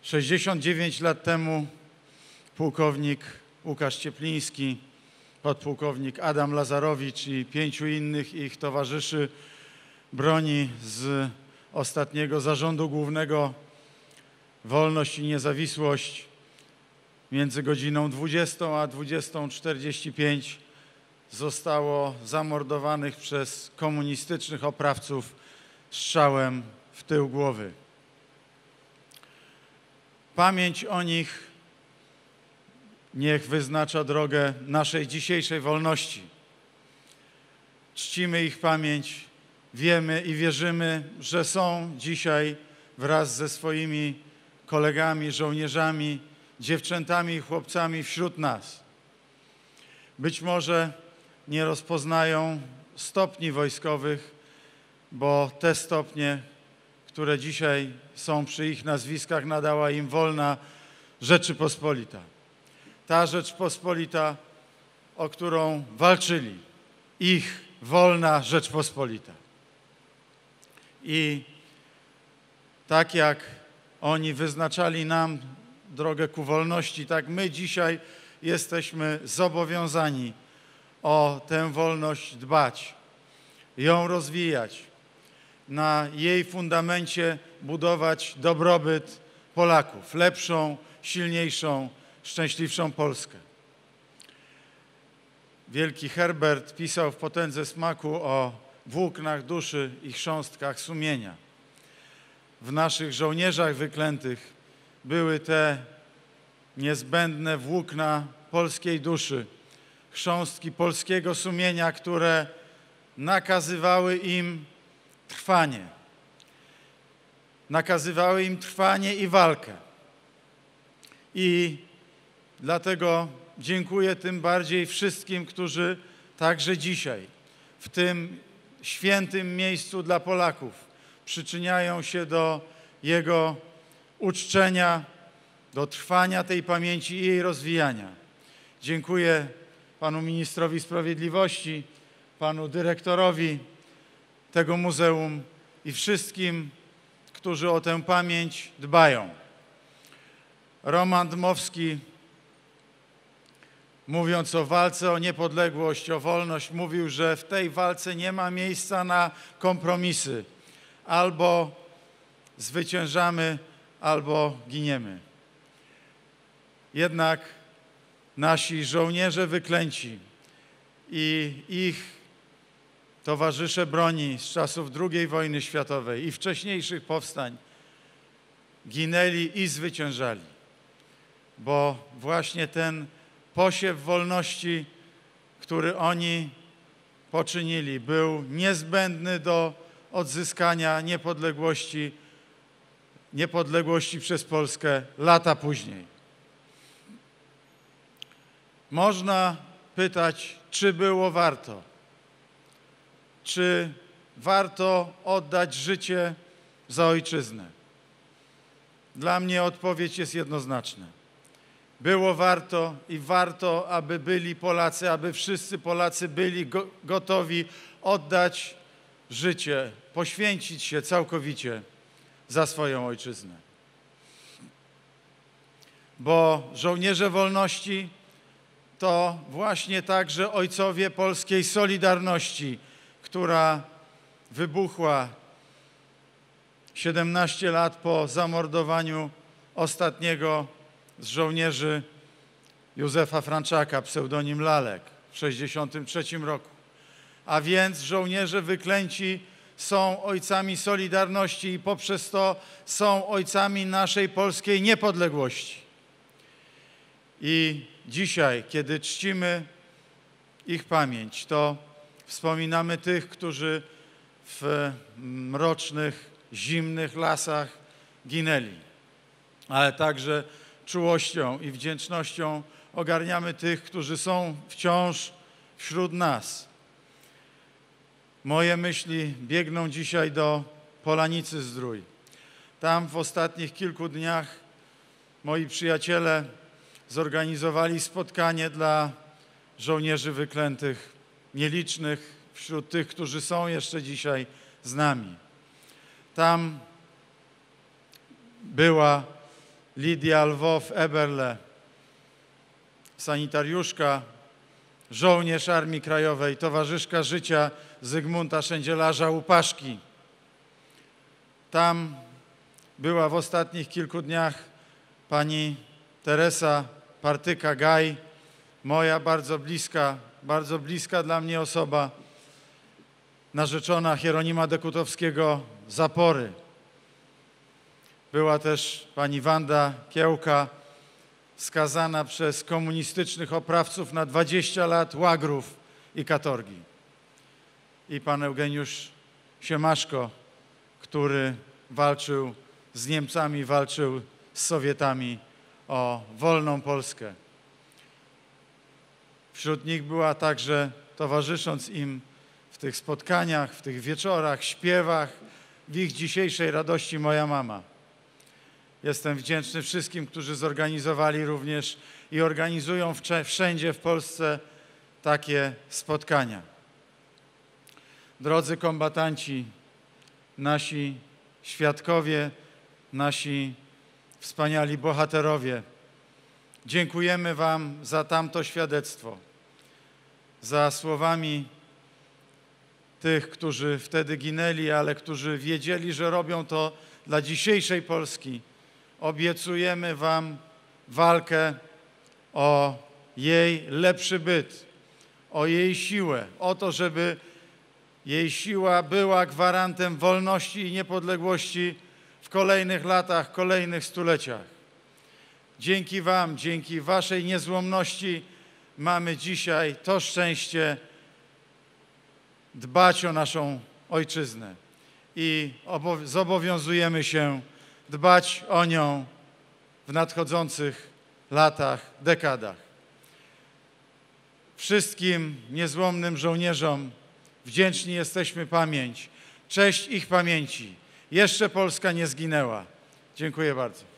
69 lat temu pułkownik Łukasz Ciepliński, podpułkownik Adam Lazarowicz i 5 innych ich towarzyszy broni z ostatniego Zarządu Głównego Wolność i Niezawisłość między godziną 20 a 20:45 zostało zamordowanych przez komunistycznych oprawców strzałem w tył głowy. Pamięć o nich niech wyznacza drogę naszej dzisiejszej wolności. Czcimy ich pamięć, wiemy i wierzymy, że są dzisiaj wraz ze swoimi kolegami, żołnierzami, dziewczętami i chłopcami wśród nas. Być może nie rozpoznają stopni wojskowych, bo te stopnie, które dzisiaj są przy ich nazwiskach, nadała im wolna Rzeczypospolita. Ta Rzeczpospolita, o którą walczyli, ich wolna Rzeczpospolita. I tak jak oni wyznaczali nam drogę ku wolności, tak my dzisiaj jesteśmy zobowiązani o tę wolność dbać, ją rozwijać, na jej fundamencie budować dobrobyt Polaków, lepszą, silniejszą, szczęśliwszą Polskę. Wielki Herbert pisał w Potędze Smaku o włóknach duszy i chrząstkach sumienia. W naszych żołnierzach wyklętych były te niezbędne włókna polskiej duszy, chrząstki polskiego sumienia, które nakazywały im trwanie. Nakazywały im trwanie i walkę. I dlatego dziękuję tym bardziej wszystkim, którzy także dzisiaj w tym świętym miejscu dla Polaków przyczyniają się do jego uczczenia, do trwania tej pamięci i jej rozwijania. Dziękuję panu ministrowi sprawiedliwości, panu dyrektorowi tego muzeum i wszystkim, którzy o tę pamięć dbają. Roman Dmowski, mówiąc o walce o niepodległość, o wolność, mówił, że w tej walce nie ma miejsca na kompromisy. Albo zwyciężamy, albo giniemy. Jednak nasi żołnierze wyklęci i ich towarzysze broni z czasów II wojny światowej i wcześniejszych powstań ginęli i zwyciężali, bo właśnie ten posiew wolności, który oni poczynili, był niezbędny do odzyskania niepodległości przez Polskę lata później. Można pytać, czy było warto? Czy warto oddać życie za ojczyznę? Dla mnie odpowiedź jest jednoznaczna. Było warto i warto, aby byli Polacy, aby wszyscy Polacy byli gotowi oddać życie, poświęcić się całkowicie za swoją ojczyznę. Bo żołnierze wolności to właśnie także ojcowie polskiej Solidarności, która wybuchła 17 lat po zamordowaniu ostatniego z żołnierzy Józefa Franczaka, pseudonim Lalek, w 1963 roku. A więc żołnierze wyklęci są ojcami Solidarności i poprzez to są ojcami naszej polskiej niepodległości. I dzisiaj, kiedy czcimy ich pamięć, to wspominamy tych, którzy w mrocznych, zimnych lasach ginęli, ale także czułością i wdzięcznością ogarniamy tych, którzy są wciąż wśród nas. Moje myśli biegną dzisiaj do Polanicy Zdrój. Tam w ostatnich kilku dniach moi przyjaciele zorganizowali spotkanie dla żołnierzy wyklętych, nielicznych wśród tych, którzy są jeszcze dzisiaj z nami. Tam była Lidia Lwow-Eberle, sanitariuszka, żołnierz Armii Krajowej, towarzyszka życia Zygmunta Szędzielarza Łupaszki. Tam była w ostatnich kilku dniach pani Teresa Partyka-Gaj, moja bardzo bliska dla mnie osoba, narzeczona Hieronima Dekutowskiego Zapory. Była też pani Wanda Kiełka, skazana przez komunistycznych oprawców na 20 lat łagrów i katorgi. I pan Eugeniusz Siemaszko, który walczył z Niemcami, walczył z Sowietami o wolną Polskę. Wśród nich była także, towarzysząc im w tych spotkaniach, w tych wieczorach, śpiewach, w ich dzisiejszej radości moja mama. Jestem wdzięczny wszystkim, którzy zorganizowali również i organizują wszędzie w Polsce takie spotkania. Drodzy kombatanci, nasi świadkowie, nasi wspaniali bohaterowie, dziękujemy wam za tamto świadectwo, za słowami tych, którzy wtedy ginęli, ale którzy wiedzieli, że robią to dla dzisiejszej Polski. Obiecujemy wam walkę o jej lepszy byt, o jej siłę, o to, żeby jej siła była gwarantem wolności i niepodległości w kolejnych latach, kolejnych stuleciach. Dzięki wam, dzięki waszej niezłomności mamy dzisiaj to szczęście dbać o naszą ojczyznę i zobowiązujemy się dbać o nią w nadchodzących latach, dekadach. Wszystkim niezłomnym żołnierzom wdzięczni jesteśmy pamięć, cześć ich pamięci. Jeszcze Polska nie zginęła. Dziękuję bardzo.